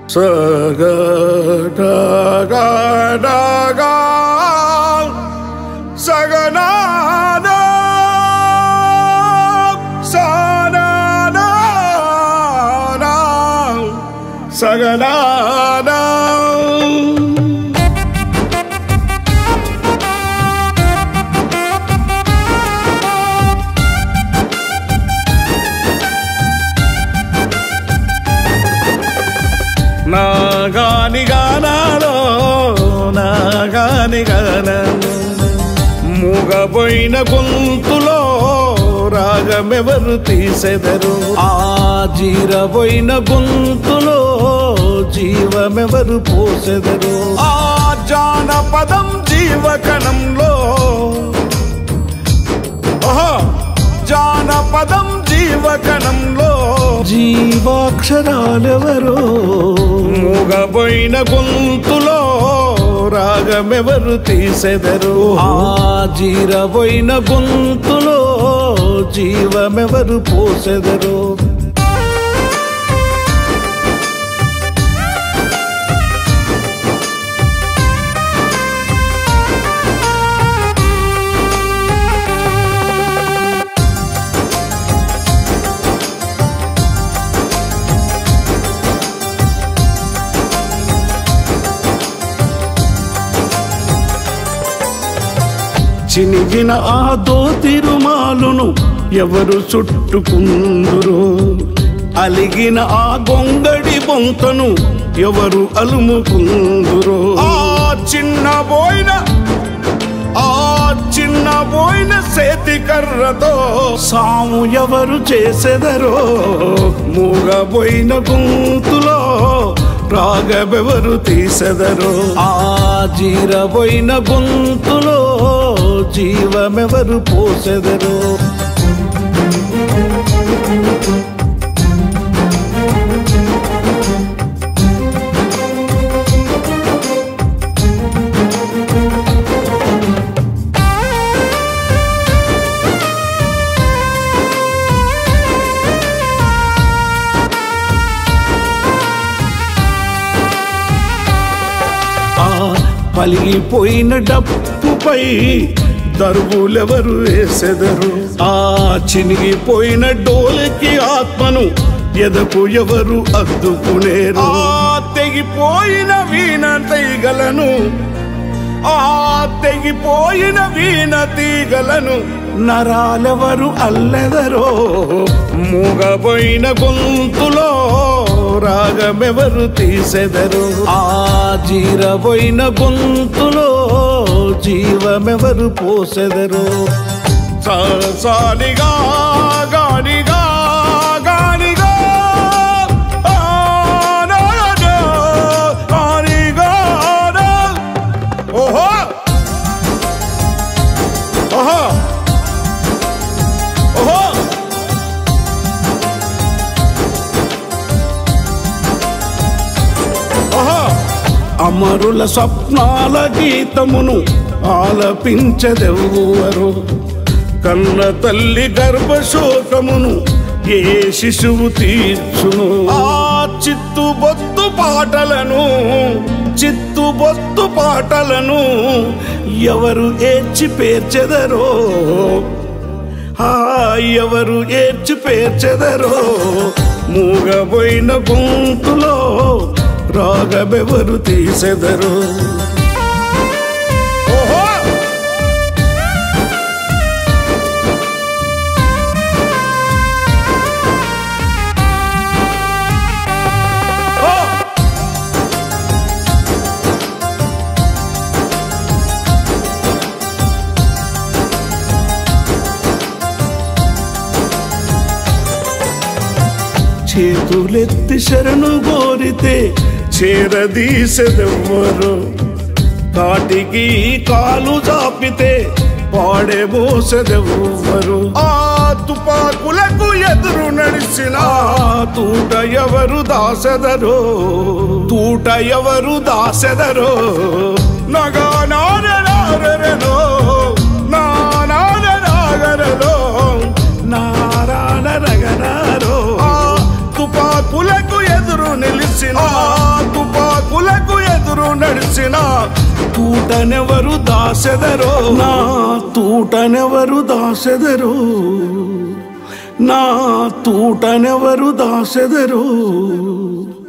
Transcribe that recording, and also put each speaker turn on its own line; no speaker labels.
Saga da ga da ga Saganada Sanada Saganada Nagani ganalo Nagani ganalo Mugaboina guntulo రాగమెవరు తీసెదరు జీరబోయిన గొంతులో జీవమెవరు పోసెదరు జానపదం జీవకణంలో జానపదం జీవకణంలో జీవాక్షరాలెవరో మూగబోయిన గొంతులో రాగమెవరు తీసెదరు జీరబోయిన గొంతులో జీవమెవరు పోసెదరు చినిగిన ఆ దోతిరుమాలును ఎవరు చుట్టుకుందురు అలిగిన ఆ గొంగడి బొంతను ఎవరు అలుముకుందురు చిన్నబోయిన సేతి కర్రతో సాము ఎవరు చేసెదరో మూగబోయిన గొంతులో రాగమెవరు తీసెదరు జీరబోయిన గొంతులో జీవమెవరు పోసెదరు పలిగిపోయిన డప్పుపై దరువులెవరు వేసెదరు చినిగిపోయిన డోలకి ఆత్మను ఎదకు ఎవరు అద్దుకునేరు తెగిపోయిన వీణ తీగలను తెగిపోయిన వీణ తీగలను నరాలెవరు అల్లెదరో మూగబోయిన గొంతులో రాగమెవరు తీసెదరు జీరబోయిన గొంతులో జీవమెవరు పోసెదరు సాలిగా గానిగా గానిగా ఓహో ఓహో ఓహో అమరుల స్వప్నాల గీతమును ఆలపించదెవ్వరు కన్న తల్లి గర్భశోకమును ఏ శిశువు తీర్చును చిత్తుబొత్తు పాటలను ఎవరు ఏడ్చి పేర్చెదరో ఎవరు ఏడ్చి పేర్చెదరో మూగబోయిన గొంతులో రాగమెవరు తీసెదరు చేతులెత్తి శరణు కోరితే చేరదీసెదెవ్వరు కాటికి కాలు చాపితే పాడెమోసెదెవ్వరు తుపాకులకు ఎదురు నడిచిన తూట ఎవరు దాసెదరో నగానారలో నానారలో నారానరగనారో తుపాకులకు ఎదురు నిలిచిన నడిచిన తూటనెవరు దాసెదరో నా తూటనెవరు దాసెదరో నా తూటనెవరు దాసెదరో